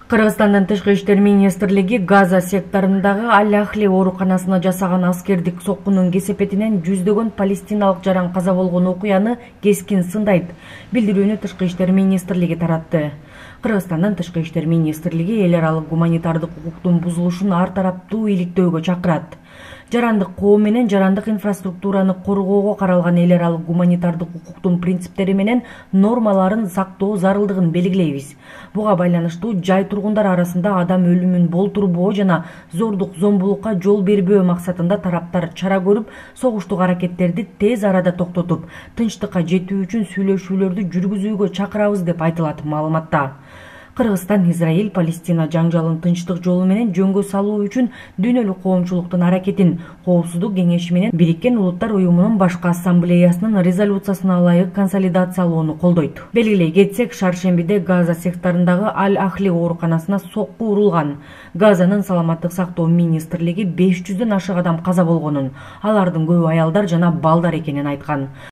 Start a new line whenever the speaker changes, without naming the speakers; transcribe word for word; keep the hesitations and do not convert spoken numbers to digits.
Кыргызстандын тышкы иштер министрлиги Газа секторундагы Аль-Ахли ооруканасына жасаган аскердик соккунун кесепетинен жүздөгөн палестиналык жаран каза болгон окуяны кескин сындайт. Билдирүүнү тышкы иштер министрлиги таратты. Кыргызстандын тышкы иштер министрлиги эл аралык гуманитардык укуктун бузулушун ар тараптуу иликтөөгө чакырат. Жарандык коом менен жарандык инфраструктураны коргоого каралган эл аралык гуманитардык укуктун принциптери менен нормаларын сактоо зарылдыгын белгилейбиз. Буга байланыштуу жай тургундар арасында адам өлүмүн болтурбоо жана зордук зомбулукка жол бербөө максатында тараптар чара көрүп, согуштук аракеттерди тез арада токтотуп, тынчтыкка жетүү үчүн сүйлөшүүлөрдү жүргүзүүгө чакырабыз деп айтылат маалыматта. Кыргызстан Израиль Палестина жаңжалын тынчтык жолу менен жөнгө салуу үчүн дүйнөлүк коомчулуктун аракетин Коопсуздук кеңеши менен Бириккен Улуттар уюмунун башкы ассамблеясынын резолюциясына ылайык консолидациялоону колдойт. Белгилей кетсек, шаршембиде Газа секторундагы Аль-Ахли ооруканасына сокку урулган. Газанын саламаттык сактоо министрлиги беш жүздөн ашык адам каза болгонун, алардын көбү аялдар жана балдар экенин айткан.